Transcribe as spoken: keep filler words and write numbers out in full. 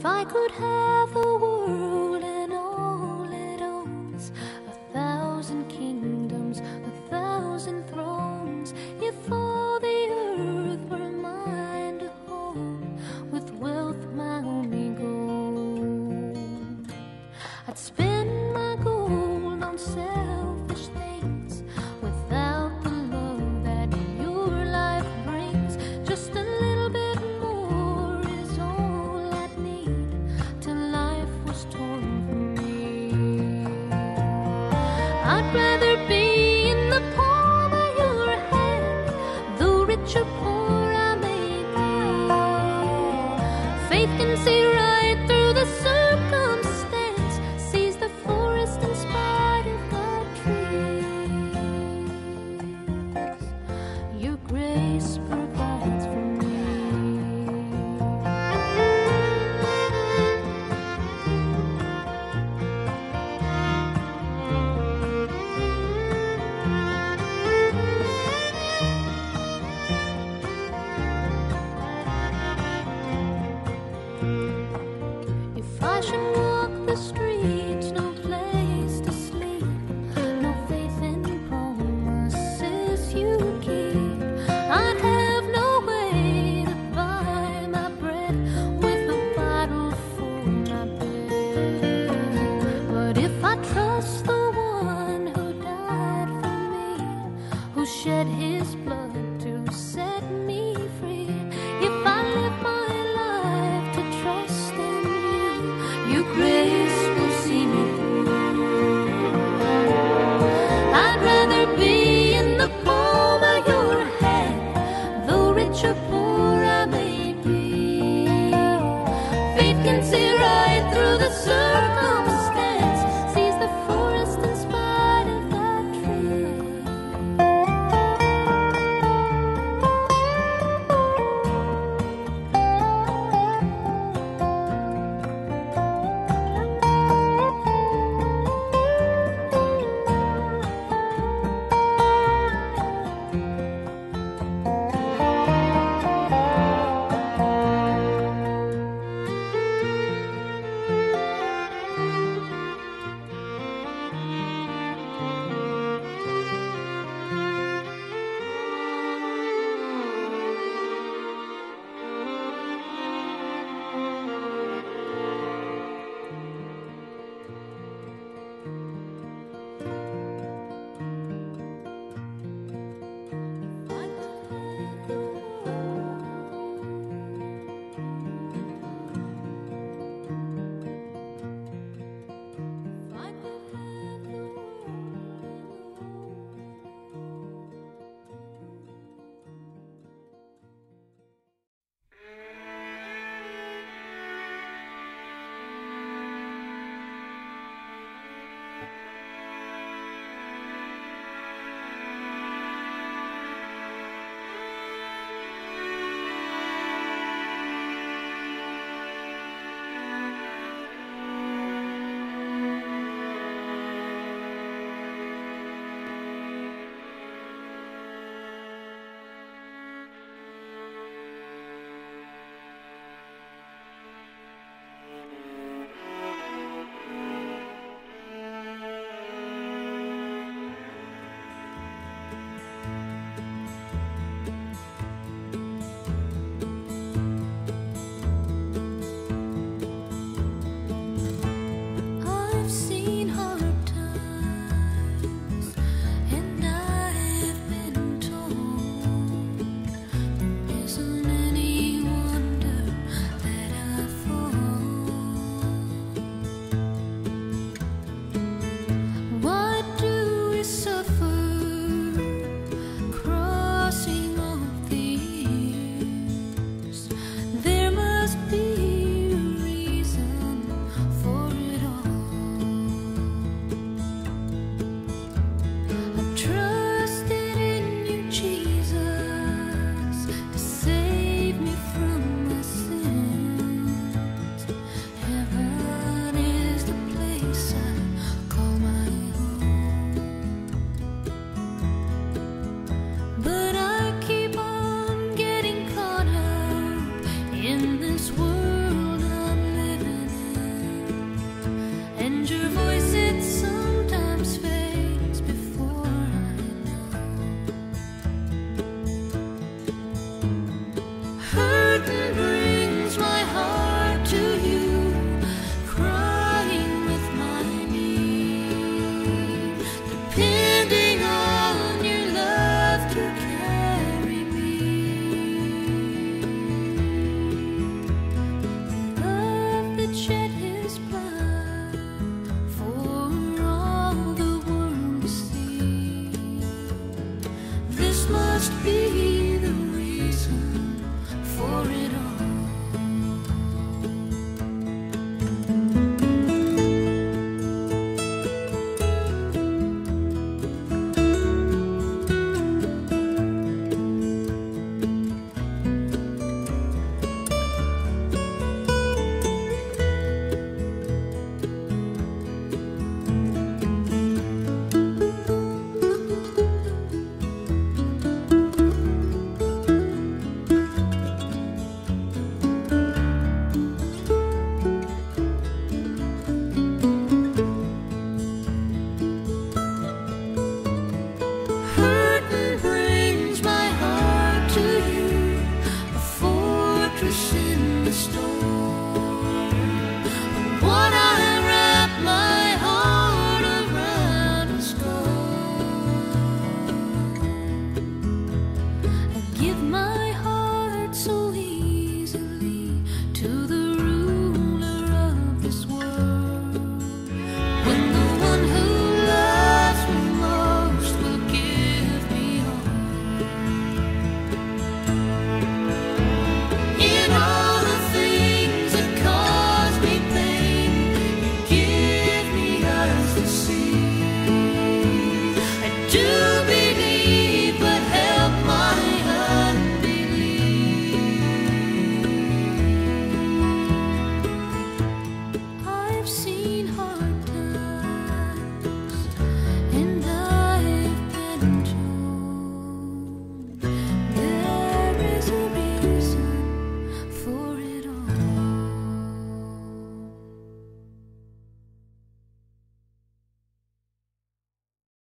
If I could have the world and all it owns, a thousand kingdoms, a thousand thrones, if all the earth were mine to hold, with wealth my only goal, I'd spend my gold on selfish things without the love that your life brings. Just a little bit more is all I'd need till life was torn from me. I'd rather be in the palm of your hand, though rich or poor I may be. Faith can see right through the circumstance, sees the forest in spite of the trees. Your grace provides for me. If I should walk the streets, no place to sleep, no faith in promises you keep, I'd have no way to buy my bread with a bottle for my bed. But if I trust the one who died for me, who shed his blood to set me free, if I live my life to trust in you, your grace will see me through. I'd rather be in the palm of your hand, though rich or poor